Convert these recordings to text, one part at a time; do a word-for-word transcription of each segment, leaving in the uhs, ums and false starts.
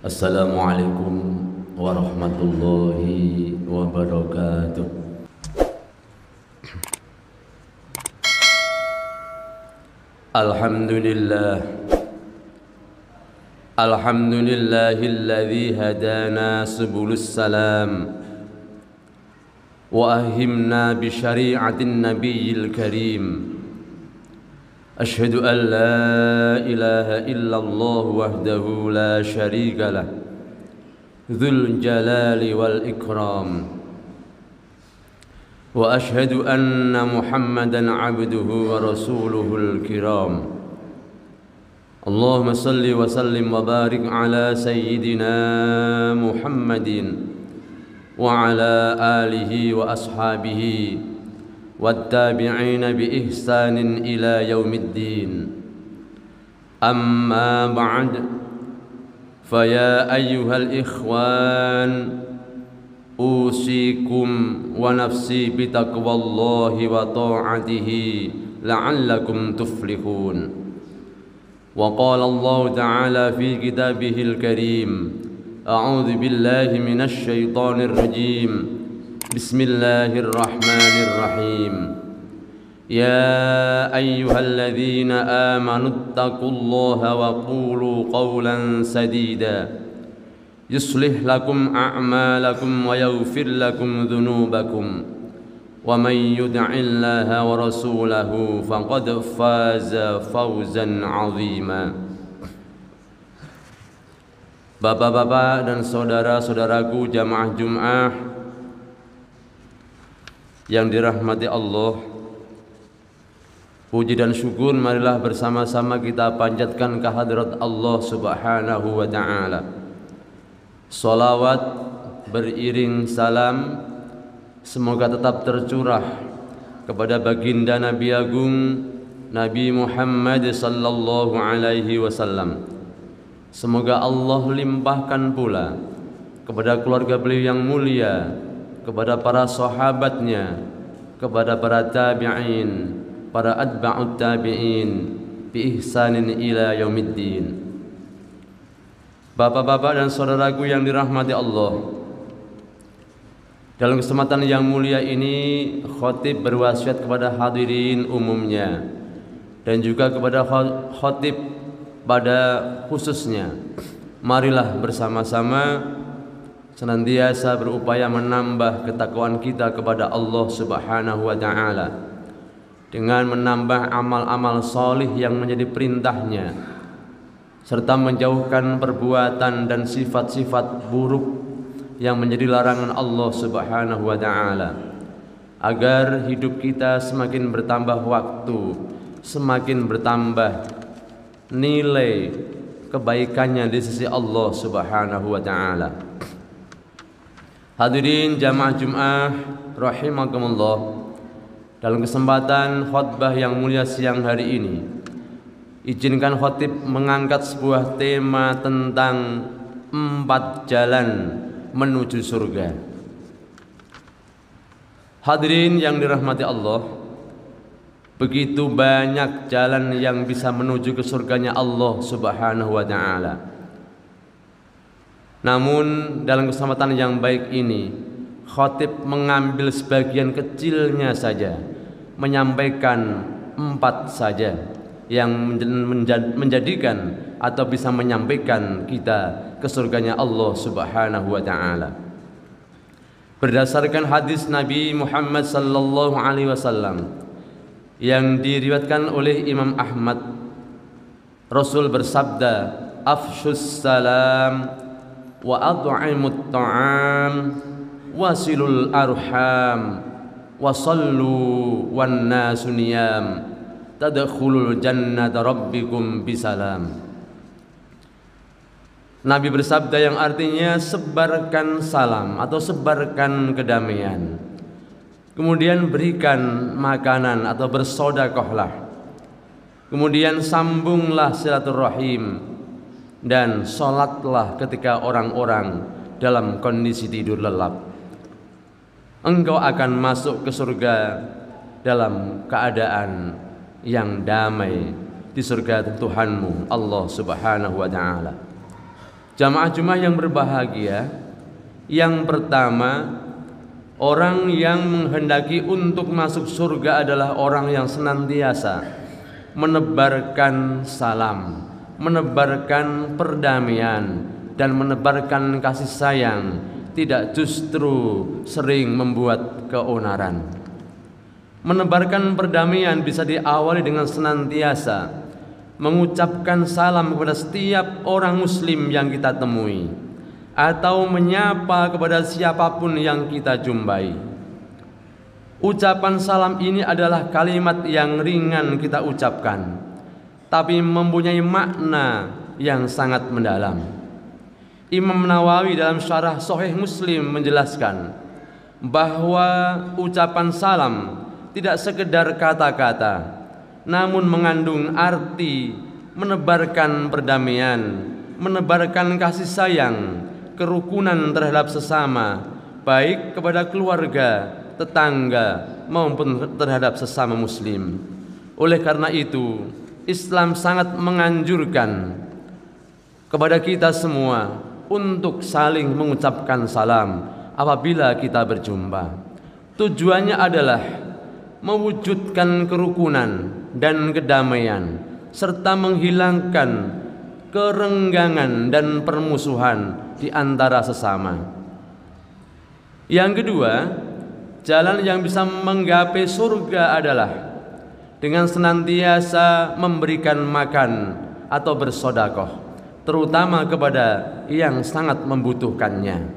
Assalamualaikum warahmatullahi wabarakatuh. Alhamdulillah Alhamdulillahilladzi hadana subulus salam wa ahimna bi syari'atin nabiyil karim. Ashhadu an la ilaha illallah wahdahu la syarika lah dzul jalali wal ikram, wa ashhadu anna Muhammadan abduhu wa rasuluhul kiram. Allahumma salli wa sallim wa barik ala sayyidina Muhammadin wa ala alihi wa ashabihi والتابعين بإحسان إلى يوم الدين. أما بعد، فيا أيها الإخوان، أوصيكم ونفسي بتقوى الله وطاعته لعلكم تفلحون. وقال الله تعالى في كتابه الكريم: أعوذ بالله من الشيطان الرجيم، بسم الله الرحمن الرحيم. يا أيها الذين آمنوا اتقوا الله وقولوا قولا سديدا يصلح لكم أعمالكم ويغفر لكم ذنوبكم ومن يطع الله ورسوله فقد فاز فوزا عظيما. Bapak-bapak dan saudara-saudaraku jamaah Jum'ah yang dirahmati Allah, puji dan syukur marilah bersama-sama kita panjatkan kehadirat Allah Subhanahu wa ta'ala. Salawat beriring salam semoga tetap tercurah kepada baginda Nabi Agung Nabi Muhammad sallallahu alaihi wasallam. Semoga Allah limpahkan pula kepada keluarga beliau yang mulia, kepada para sahabatnya, kepada para tabi'in, para atba'ut tabi'in bi ihsanin ila yaumiddin. Bapak-bapak dan saudaraku yang dirahmati Allah, dalam kesempatan yang mulia ini khatib berwasiat kepada hadirin umumnya dan juga kepada khatib pada khususnya, marilah bersama-sama senantiasa berupaya menambah ketakwaan kita kepada Allah Subhanahu wa ta'ala dengan menambah amal-amal solih yang menjadi perintahnya, serta menjauhkan perbuatan dan sifat-sifat buruk yang menjadi larangan Allah Subhanahu wa ta'ala, agar hidup kita semakin bertambah waktu, semakin bertambah nilai kebaikannya di sisi Allah Subhanahu wa ta'ala. Hadirin jamaah Jum'ah rahimakumullah, dalam kesempatan khutbah yang mulia siang hari ini, izinkan khatib mengangkat sebuah tema tentang empat jalan menuju surga. Hadirin yang dirahmati Allah, begitu banyak jalan yang bisa menuju ke surganya Allah Subhanahu wa ta'ala. Namun dalam kesempatan yang baik ini, khatib mengambil sebagian kecilnya saja, menyampaikan empat saja yang menjadikan atau bisa menyampaikan kita ke surganya Allah Subhanahu wa ta'ala. Berdasarkan hadis Nabi Muhammad sallallahu alaihi wasallam yang diriwayatkan oleh Imam Ahmad, Rasul bersabda, afshus salam wa at'imut ta'am wasilul arham wasallu wan nasu niyam tadkhulul jannata rabbikum bisalam. Nabi bersabda yang artinya sebarkan salam atau sebarkan kedamaian, kemudian berikan makanan atau bersedekahlah, kemudian sambunglah silaturahim, dan sholatlah ketika orang-orang dalam kondisi tidur lelap. Engkau akan masuk ke surga dalam keadaan yang damai di surga Tuhanmu Allah Subhanahu wa ta'ala. Jamaah Jumat yang berbahagia, yang pertama, orang yang menghendaki untuk masuk surga adalah orang yang senantiasa menebarkan salam, menebarkan perdamaian, dan menebarkan kasih sayang, tidak justru sering membuat keonaran. Menebarkan perdamaian bisa diawali dengan senantiasa mengucapkan salam kepada setiap orang muslim yang kita temui, atau menyapa kepada siapapun yang kita jumpai. Ucapan salam ini adalah kalimat yang ringan kita ucapkan, tapi mempunyai makna yang sangat mendalam. Imam Nawawi dalam syarah Sahih Muslim menjelaskan bahwa ucapan salam tidak sekedar kata-kata, namun mengandung arti menebarkan perdamaian, menebarkan kasih sayang, kerukunan terhadap sesama, baik kepada keluarga, tetangga, maupun terhadap sesama muslim. Oleh karena itu, Islam sangat menganjurkan kepada kita semua untuk saling mengucapkan salam apabila kita berjumpa. Tujuannya adalah mewujudkan kerukunan dan kedamaian, serta menghilangkan kerenggangan dan permusuhan di antara sesama. Yang kedua, jalan yang bisa menggapai surga adalah dengan senantiasa memberikan makan atau bersedekah, terutama kepada yang sangat membutuhkannya.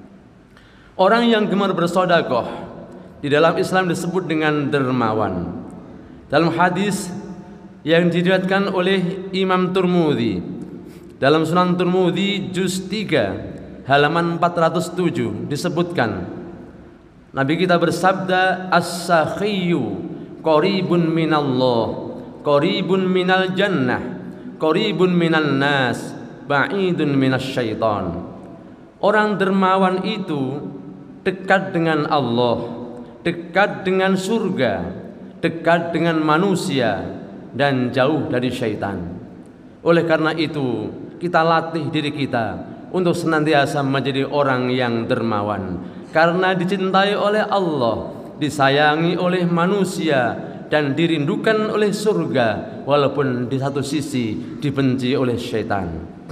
Orang yang gemar bersedekah di dalam Islam disebut dengan dermawan. Dalam hadis yang diriwayatkan oleh Imam Tirmidzi dalam Sunan Tirmidzi juz tiga halaman empat ratus tujuh disebutkan, Nabi kita bersabda, as-sakhiyyu qaribun minallah, qaribun minal jannah, qaribun minan nas, ba'idun minasyaiton. Orang dermawan itu dekat dengan Allah, dekat dengan surga, dekat dengan manusia, dan jauh dari syaitan. Oleh karena itu, kita latih diri kita untuk senantiasa menjadi orang yang dermawan, karena dicintai oleh Allah, disayangi oleh manusia, dan dirindukan oleh surga, walaupun di satu sisi dibenci oleh syaitan.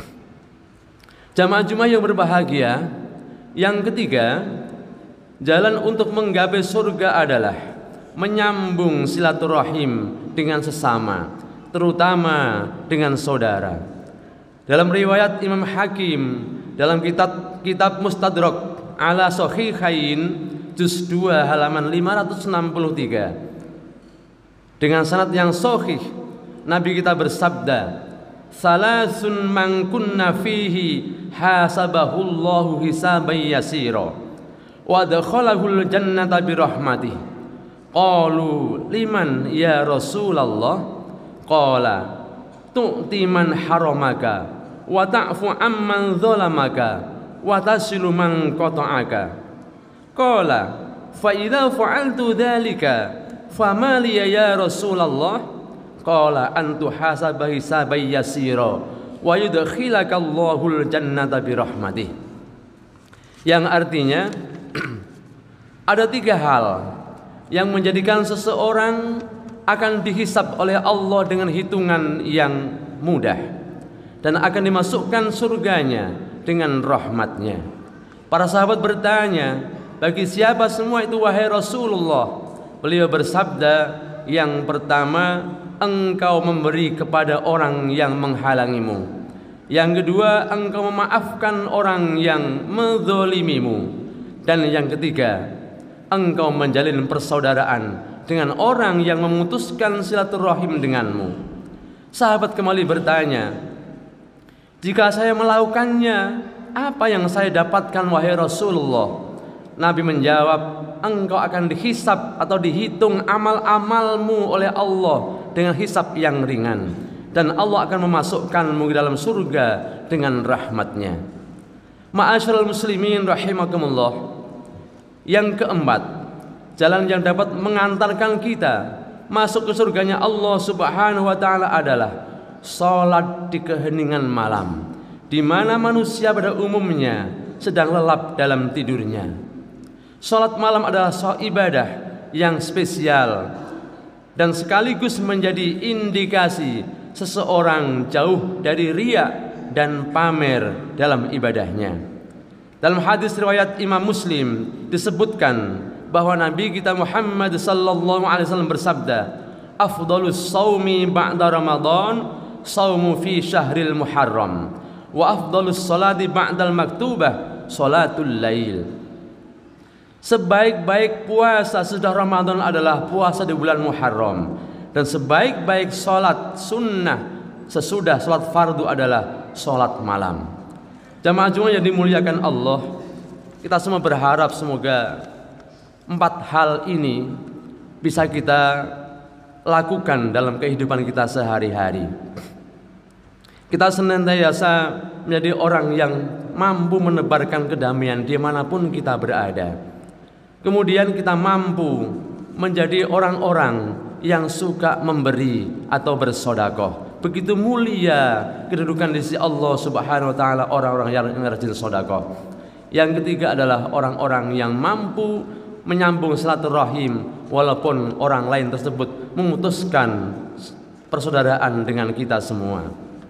Jamaah Jumat yang berbahagia, yang ketiga, jalan untuk menggapai surga adalah menyambung silaturahim dengan sesama, terutama dengan saudara. Dalam riwayat Imam Hakim dalam kitab kitab Mustadrak ala Sahihain juz dua halaman lima ratus enam puluh tiga, dengan sanad yang sahih, Nabi kita bersabda, salasun man kunna fihi hasabahullahu hisaban yasira wa adkhalahul jannata birahmatihi. Qalu liman ya Rasulullah? Qala tu'ti man haramaka wa ta'fu amman zalamaka wa tasilu man qata'aka. Qala fa idza fa'altu dzalika fama li ya Rasulullah? Qala antu hasaba hisaban yasira wa yudkhilakallahul jannata birahmatihi. Yang artinya ada tiga hal yang menjadikan seseorang akan dihisab oleh Allah dengan hitungan yang mudah dan akan dimasukkan surganya dengan rahmatnya. Para sahabat bertanya, bagi siapa semua itu wahai Rasulullah? Beliau bersabda, yang pertama, engkau memberi kepada orang yang menghalangimu. Yang kedua, engkau memaafkan orang yang menzalimimu. Dan yang ketiga, engkau menjalin persaudaraan dengan orang yang memutuskan silaturahim denganmu. Sahabat kembali bertanya, jika saya melakukannya, apa yang saya dapatkan wahai Rasulullah? Nabi menjawab, engkau akan dihisab atau dihitung amal-amalmu oleh Allah dengan hisab yang ringan, dan Allah akan memasukkanmu ke dalam surga dengan rahmatnya. Ma'asyiral muslimin rahimakumullah. Yang keempat, jalan yang dapat mengantarkan kita masuk ke surganya Allah Subhanahu wa taala adalah salat di keheningan malam, di mana manusia pada umumnya sedang lelap dalam tidurnya. Salat malam adalah suatu ibadah yang spesial dan sekaligus menjadi indikasi seseorang jauh dari riya dan pamer dalam ibadahnya. Dalam hadis riwayat Imam Muslim disebutkan bahwa Nabi kita Muhammad sallallahu alaihi wasallam bersabda, "Afdhalus shaumi ba'da Ramadan shaumu fi syahril Muharram, wa afdhalus salati ba'dal maktubah salatul lail." Sebaik-baik puasa sesudah Ramadan adalah puasa di bulan Muharram, dan sebaik-baik salat sunnah sesudah salat fardu adalah salat malam. Jamaah Jumat yang dimuliakan Allah, kita semua berharap semoga empat hal ini bisa kita lakukan dalam kehidupan kita sehari-hari. Kita senantiasa menjadi orang yang mampu menebarkan kedamaian dimanapun kita berada. Kemudian kita mampu menjadi orang-orang yang suka memberi atau bersodakoh. Begitu mulia kedudukan di sisi Allah Subhanahu wa taala orang-orang yang rajin sedekah. Yang ketiga adalah orang-orang yang mampu menyambung silaturahim walaupun orang lain tersebut memutuskan persaudaraan dengan kita semua.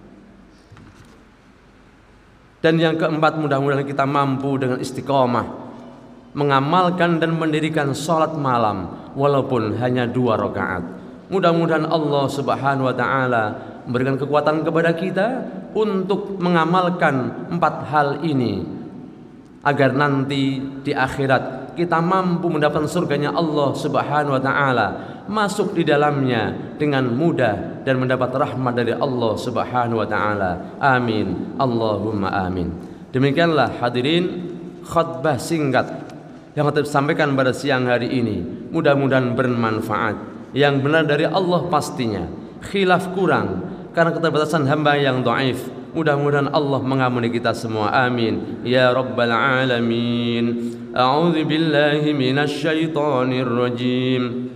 Dan yang keempat, mudah-mudahan kita mampu dengan istiqomah mengamalkan dan mendirikan salat malam walaupun hanya dua rakaat. Mudah-mudahan Allah Subhanahu wa taala memberikan kekuatan kepada kita untuk mengamalkan empat hal ini agar nanti di akhirat kita mampu mendapatkan surganya Allah Subhanahu wa taala, masuk di dalamnya dengan mudah dan mendapat rahmat dari Allah Subhanahu wa taala. Amin. Allahumma amin. Demikianlah hadirin khutbah singkat yang saya sampaikan pada siang hari ini. Mudah-mudahan bermanfaat. Yang benar dari Allah pastinya, khilaf kurang karena keterbatasan hamba yang dhaif. Mudah-mudahan Allah mengampuni kita semua. Amin ya rabbal alamin. A'udzu billahi minasy syaithanir rajim.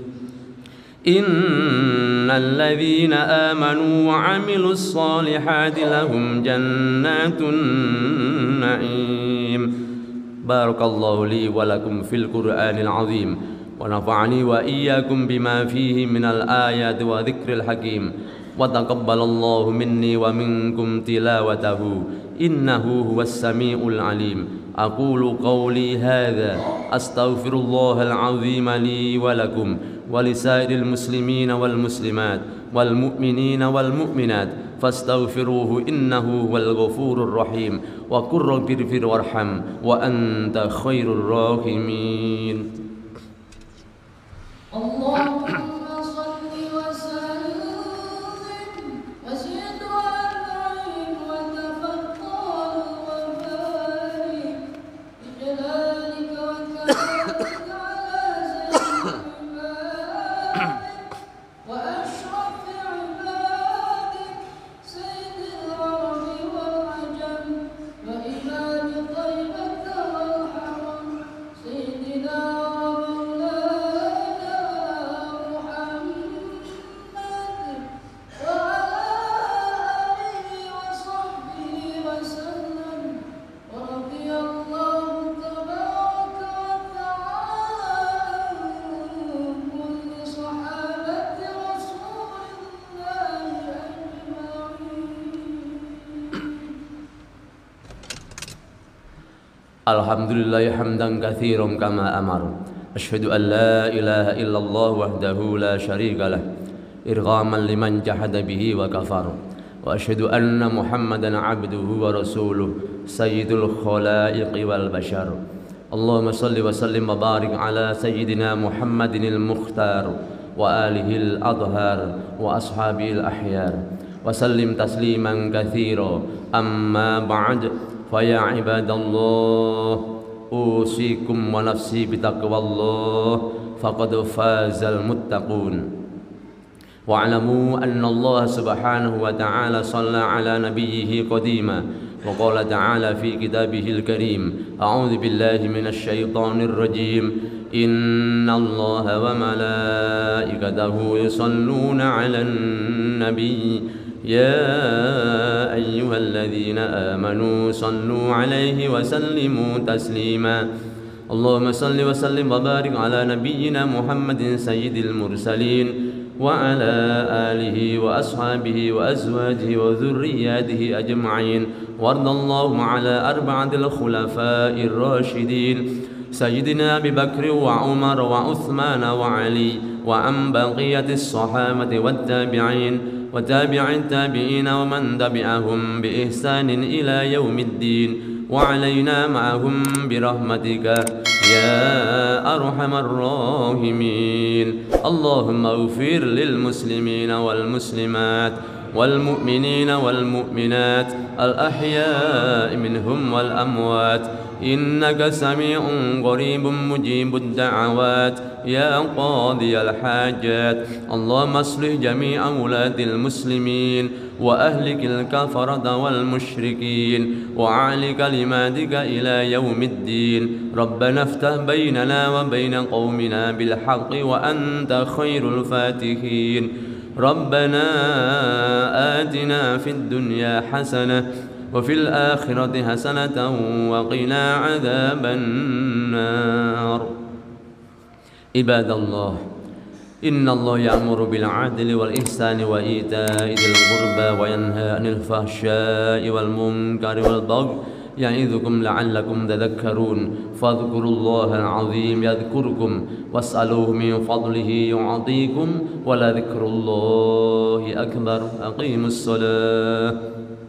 Innal ladzina amanu wa 'amilus shalihati lahum jannatun na'im. Barakallahu li wa lakum fil Qur'anil 'azim. ونفعني وإياكم بما فيه من الآيات وذكر الحكيم وتقبل الله مني ومنكم تلاوته إنه هو السميع العليم. أقول قولي هذا أستغفر الله العظيم لي ولكم ولسائر المسلمين والمسلمات والمؤمنين والمؤمنات فاستغفروه إنه هو الغفور الرحيم وقل رب اغفر وارحم وأنت خير الراحمين. اللهم صل وسلم وزد وأنعم وتفضل وبارك بجلالك وكرمك على سيد عبادك وأشرف عبادك سيد العرب والعجم وإمام طيبة والحرم سيدنا Alhamdulillah hamdan katsiran kama amar. Asyhadu an la ilaha illallah wahdahu la syarika lah irghaman liman jahada bihi wa kafar. Wa asyhadu anna Muhammadan abduhu wa rasuluh sayyidul khalaiqi wal bashar. Allahumma salli wa sallim wa barik ala sayyidina Muhammadinil mukhtar wa alihil adhar wa ashabil ahyar wa sallim tasliman katsira. Amma ba'd. Faya ibadallah, usikum wa nafsi bitaqwallah, faqad fazal muttaqun. Wa'lamu anna Allah subhanahu wa ta'ala shalla ala nabiyhi qadima wa qala ta'ala fi kitabihil karim. A'udzu billahi minasy syaithanir rajim. Inna Allah wa malaikatahu yusalluna 'alan nabiy يا أيها الذين آمنوا صلوا عليه وسلموا تسليما اللهم صل وسلم وبارك على نبينا محمد سيد المرسلين وعلى آله وأصحابه وأزواجه وذرياته أجمعين وارض اللهم على أربعة الخلفاء الراشدين سيدنا أبي بكر وعمر وعثمان وعلي وعن بقية الصحابة والتابعين وتابع التابعين ومن تبعهم بإحسان إلى يوم الدين وعلينا معهم برحمتك يا أرحم الراحمين اللهم اغفر للمسلمين والمسلمات والمؤمنين والمؤمنات الأحياء منهم والأموات إنك سميع قريب مجيب الدعوات يا قاضي الحاجات اللهم اصلح جميع ولاة المسلمين وأهلك الكفرة والمشركين وأعل كلماتك إلى يوم الدين ربنا افتح بيننا وبين قومنا بالحق وأنت خير الفاتحين ربنا آتنا في الدنيا حسنة وفي الآخرة حسنة وقنا عذاب النار عباد الله إن الله يأمر بالعدل والإحسان وإيتاء ذي القربى وينهى عن الفحشاء والمنكر والبغي يعظكم لعلكم تذكرون فاذكروا الله العظيم يذكركم واسألوه من فضله يعطيكم ولذكر الله أكبر أقيموا الصلاة